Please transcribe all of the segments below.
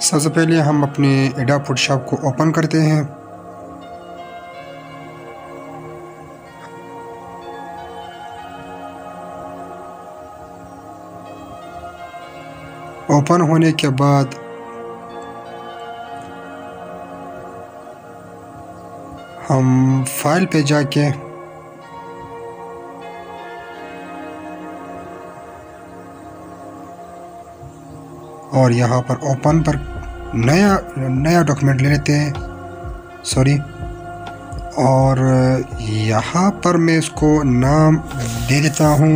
सबसे पहले हम अपने एडोब फोटोशॉप को ओपन करते हैं। ओपन होने के बाद हम फाइल पे जाके और यहाँ पर ओपन पर नया डॉक्यूमेंट ले लेते हैं। सॉरी, और यहाँ पर मैं इसको नाम दे देता हूँ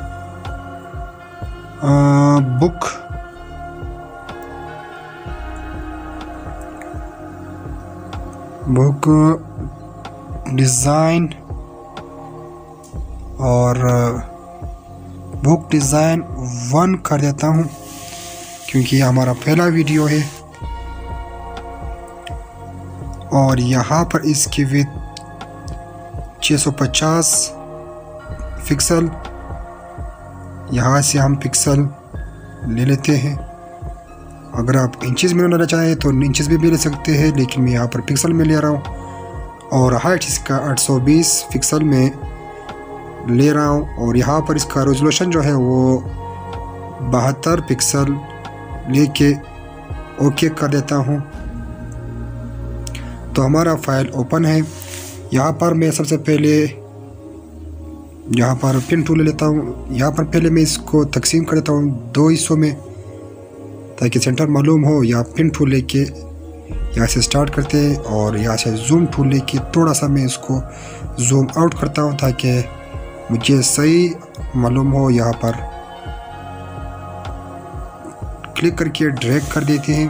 बुक डिज़ाइन, और बुक डिज़ाइन 1 कर देता हूँ क्योंकि ये हमारा पहला वीडियो है। और यहाँ पर इसकी विड्थ 650 पिक्सल, यहाँ से हम पिक्सल ले लेते हैं। अगर आप इंचेस में लेना चाहें तो इंचेस भी ले सकते हैं, लेकिन मैं यहाँ पर पिक्सल में ले रहा हूँ। और हाइट इसका 820 पिक्सल में ले रहा हूँ। और यहाँ पर इसका रेजोल्यूशन जो है वो 72 पिक्सल लेके ओके कर देता हूँ। तो हमारा फाइल ओपन है। यहाँ पर मैं सबसे पहले यहाँ पर पिन टूल ले लेता हूँ। यहाँ पर पहले मैं इसको तकसीम कर देता हूँ 2 हिस्सों में ताकि सेंटर मालूम हो। या पिन टूल लेके यहाँ से स्टार्ट करते हैं और यहाँ से जूम टूल लेके थोड़ा सा मैं इसको जूम आउट करता हूँ ताकि मुझे सही मालूम हो। यहाँ पर क्लिक करके ड्रैग कर देते हैं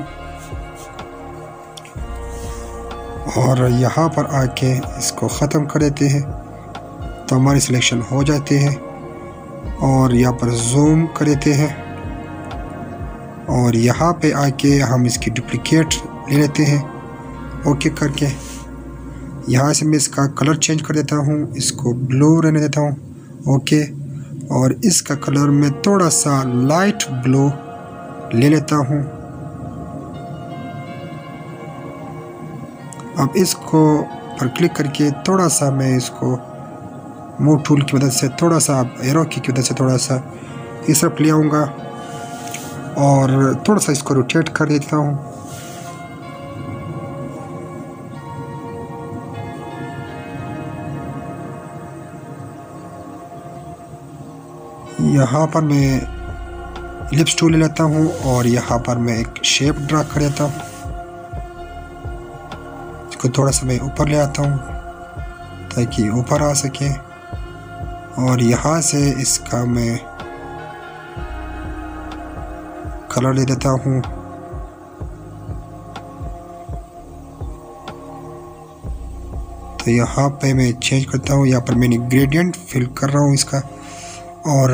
और यहाँ पर आके इसको ख़त्म कर देते हैं तो हमारी सिलेक्शन हो जाते हैं। और यहाँ पर जूम कर देते हैं और यहाँ पे आके हम इसकी डुप्लिकेट ले लेते हैं ओके करके। यहाँ से मैं इसका कलर चेंज कर देता हूँ, इसको ब्लू रहने देता हूँ ओके। और इसका कलर मैं थोड़ा सा लाइट ब्लू ले लेता हूँ। अब इसको पर क्लिक करके थोड़ा सा मैं इसको मूव टूल की मदद से थोड़ा सा एरो की मदद से थोड़ा सा इस तरफ ले आऊँगा और थोड़ा सा इसको रोटेट कर देता हूँ। यहाँ पर मैं इलिप्स टूल ले लेता हूँ और यहाँ पर मैं एक शेप ड्रा कर देता हूँ। इसको थोड़ा सा मैं ऊपर ले आता हूँ ताकि ऊपर आ सके। और यहाँ से इसका मैं कलर ले देता हूँ। तो यहाँ पे मैं चेंज करता हूँ। यहाँ पर मैंने ग्रेडियंट फिल कर रहा हूँ इसका। और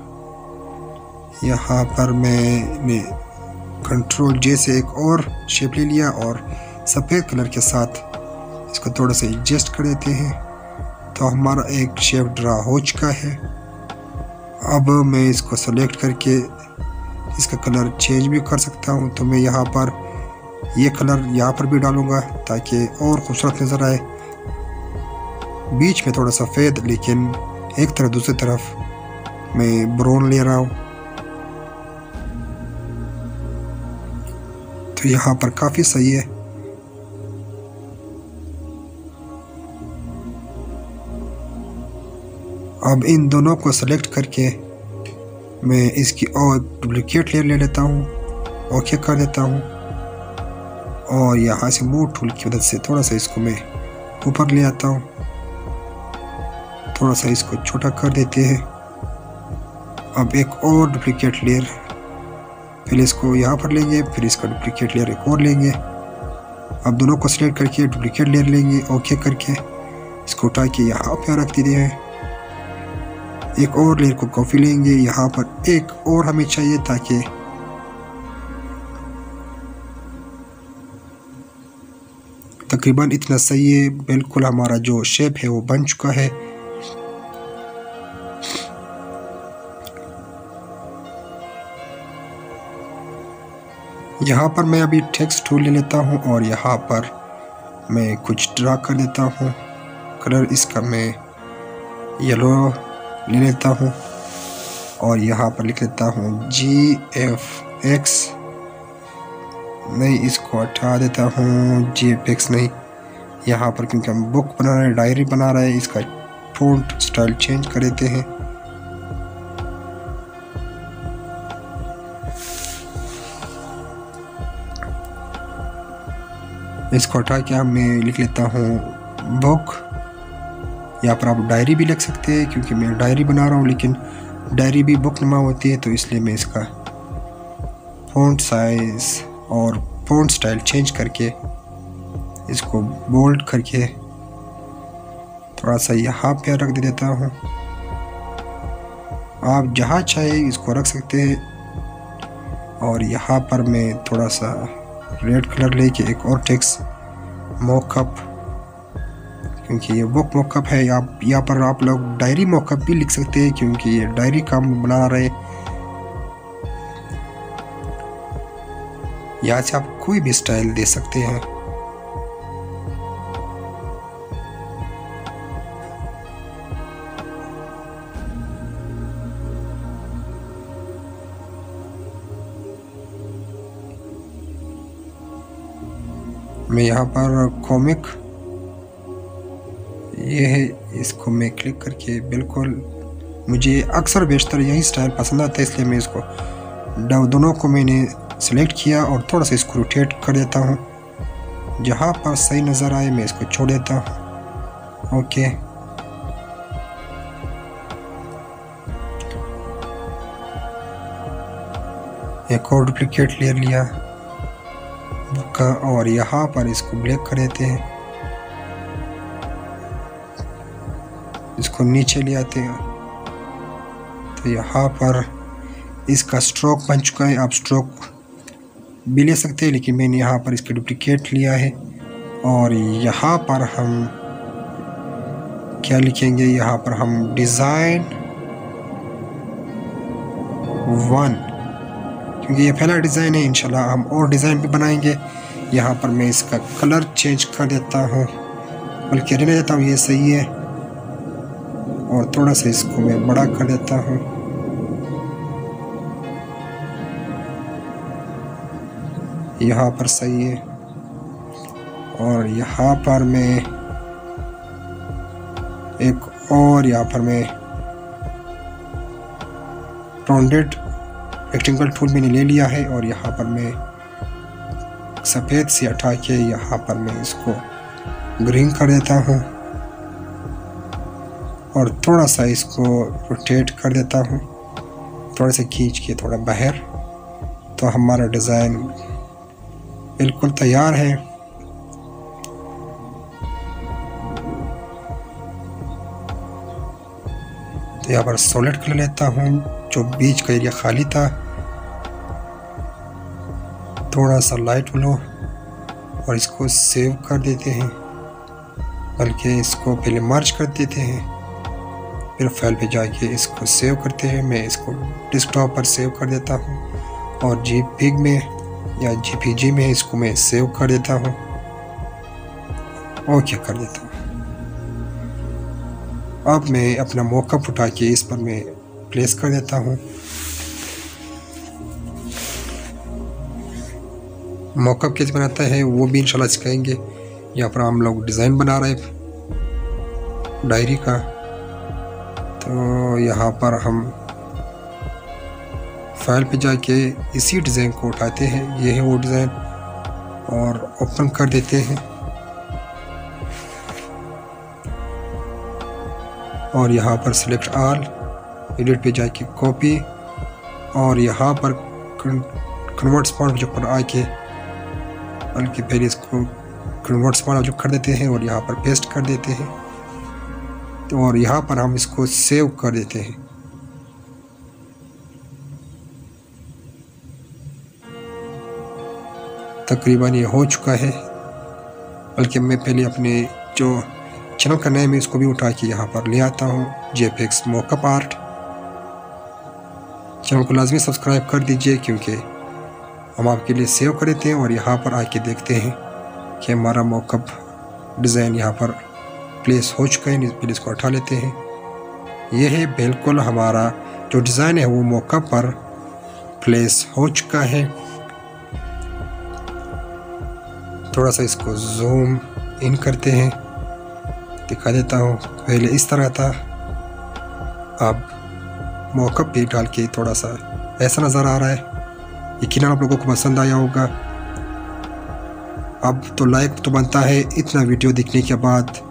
यहाँ पर मैंने कंट्रोल जे से एक और शेप ले लिया और सफ़ेद कलर के साथ इसको थोड़ा सा एडजस्ट कर देते हैं तो हमारा एक शेप ड्रा हो चुका है। अब मैं इसको सेलेक्ट करके इसका कलर चेंज भी कर सकता हूँ। तो मैं यहाँ पर ये कलर यहाँ पर भी डालूँगा ताकि और खूबसूरत नज़र आए। बीच में थोड़ा सफ़ेद, लेकिन एक तरफ दूसरी तरफ मैं ब्राउन ले रहा हूँ। तो यहाँ पर काफ़ी सही है। अब इन दोनों को सेलेक्ट करके मैं इसकी और डुप्लीकेट लेयर ले लेता हूँ ओके कर देता हूँ। और यहाँ से मूव टूल की मदद से थोड़ा सा इसको मैं ऊपर ले आता हूँ। थोड़ा सा इसको छोटा कर देते हैं। अब एक और डुप्लीकेट लेयर, पहले इसको यहाँ पर लेंगे फिर इसका डुप्लीकेट लेयर एक और लेंगे। अब दोनों को सिलेक्ट करके डुप्लीकेट लेयर लेंगे ओके करके इसको उठा के यहाँ पर रख देते हैं। एक और लेयर को कॉपी लेंगे, यहाँ पर एक और हमें चाहिए ताकि तकरीबन इतना सही है। बिल्कुल हमारा जो शेप है वो बन चुका है। यहाँ पर मैं अभी टेक्स्ट टूल ले लेता हूँ और यहाँ पर मैं कुछ ड्रा कर देता हूँ। कलर इसका मैं येलो ले लेता हूँ और यहाँ पर लिख लेता हूँ GFX। नहीं, इसको हटा देता हूँ, GFX नहीं। यहाँ पर क्योंकि हम बुक बना रहे हैं, डायरी बना रहे हैं, इसका फ़ॉन्ट स्टाइल चेंज कर देते हैं। इसको हटा के मैं लिख लेता हूँ बुक। यहाँ पर आप डायरी भी लिख सकते हैं, क्योंकि मैं डायरी बना रहा हूँ, लेकिन डायरी भी बुक नुमा होती है, तो इसलिए मैं इसका फ़ॉन्ट साइज़ और फ़ॉन्ट स्टाइल चेंज करके इसको बोल्ड करके थोड़ा सा यहाँ पे रख देता हूँ। आप जहाँ चाहे इसको रख सकते हैं। और यहाँ पर मैं थोड़ा सा रेड कलर लेके एक और टेक्स्ट मॉकअप, क्योंकि ये बुक मॉकअप है। आप यहाँ पर आप लोग डायरी मॉकअप भी लिख सकते हैं, क्योंकि ये डायरी का हम बना रहे हैं। यहाँ से आप कोई भी स्टाइल दे सकते हैं। मैं यहाँ पर कॉमिक ये है, इसको मैं क्लिक करके बिल्कुल, मुझे अक्सर बेशतर यही स्टाइल पसंद आता है, इसलिए मैं इसको दोनों को मैंने सेलेक्ट किया और थोड़ा सा इसको रोटेट कर देता हूँ। जहाँ पर सही नज़र आए मैं इसको छोड़ देता हूँ। ओके, एक और डुप्लीकेट ले लिया बुक का और यहाँ पर इसको ब्लैक कर देते हैं। इसको नीचे ले आते हैं, तो यहाँ पर इसका स्ट्रोक बन चुका है। आप स्ट्रोक भी ले सकते हैं, लेकिन मैंने यहाँ पर इसके डुप्लीकेट लिया है। और यहाँ पर हम क्या लिखेंगे, यहाँ पर हम डिज़ाइन 1, क्योंकि ये पहला डिज़ाइन है। इंशाल्लाह हम और डिज़ाइन भी बनाएंगे। यहाँ पर मैं इसका कलर चेंज कर देता हूँ, बल्कि रहने देता हूँ, ये सही है। और थोड़ा सा इसको मैं बड़ा कर देता हूँ। यहाँ पर सही है। और यहाँ पर मैं एक और यहाँ पर मैं राउंडेड रेक्टेंगल टूल मैंने ले लिया है और यहाँ पर मैं सफ़ेद से हटा के यहाँ पर मैं इसको ग्रीन कर देता हूँ और थोड़ा सा इसको रोटेट कर देता हूँ, थोड़ा सा खींच के थोड़ा बाहर। तो हमारा डिज़ाइन बिल्कुल तैयार है। तो यहाँ पर सॉलिड कलर लेता हूँ, जो बीच का एरिया खाली था, थोड़ा सा लाइट ब्लू, और इसको सेव कर देते हैं, बल्कि इसको पहले मर्ज कर देते हैं, फिर फाइल पे जाके इसको सेव करते हैं। मैं इसको डेस्कटॉप पर सेव कर देता हूँ और JPEG में या JPG में इसको मैं सेव कर देता हूँ। ओके कर देता हूँ। अब मैं अपना मॉकअप उठा के इस पर मैं प्लेस कर देता हूँ। मॉकअप कैसे बनाता है वो भी इंशाल्लाह सिखाएंगे। यहाँ पर हम लोग डिज़ाइन बना रहे हैं डायरी का, तो यहाँ पर हम फाइल पे जाके इसी डिज़ाइन को उठाते हैं, ये है वो डिज़ाइन, और ओपन कर देते हैं। और यहाँ पर सिलेक्ट ऑल, एडिट पे जाके कॉपी, और यहाँ पर कन्वर्ट स्पॉट जो पर आके, बल्कि पहले इसको कन्वर्ट स्पॉट जो कर देते हैं और यहाँ पर पेस्ट कर देते हैं। तो और यहाँ पर हम इसको सेव कर देते हैं। तकरीबन ये हो चुका है, बल्कि मैं पहले अपने जो चैनल का नेम है इसको भी उठा के यहाँ पर ले आता हूँ, JPEG मॉकअप आर्ट। चैनल को लाजमी सब्सक्राइब कर दीजिए, क्योंकि हम आपके लिए सेव कर देते हैं और यहाँ पर आके देखते हैं कि हमारा मॉकअप डिज़ाइन यहाँ पर प्लेस हो चुका है। फिर इसको हटा लेते हैं। यह है बिल्कुल हमारा जो डिज़ाइन है वो मॉकअप पर प्लेस हो चुका है। थोड़ा सा इसको जूम इन करते हैं, दिखा देता हूँ। पहले इस तरह था, अब मॉकअप भी डाल के थोड़ा सा ऐसा नज़र आ रहा है। यकीनन आप लोगों को पसंद आया होगा। अब तो लाइक तो बनता है इतना वीडियो देखने के बाद।